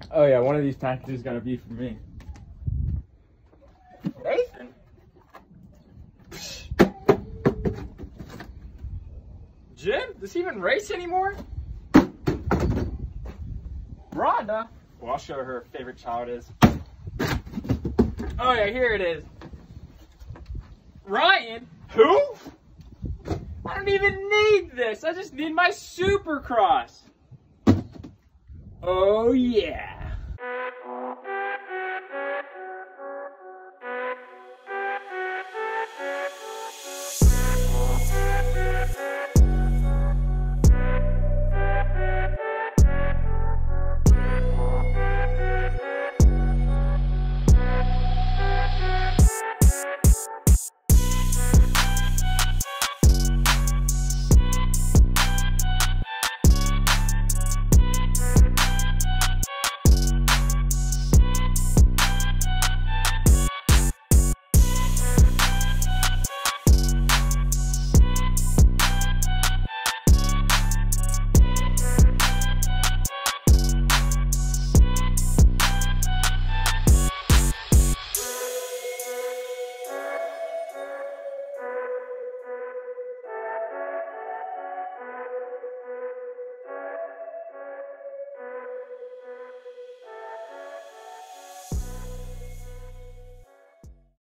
Oh yeah, one of these packages is gonna be for me. Nathan? Jim? Does he even race anymore? Rhonda? Well, I'll show her her favorite child is. Oh yeah, here it is. Ryan? Who? I don't even need this. I just need my Supercross. Oh yeah.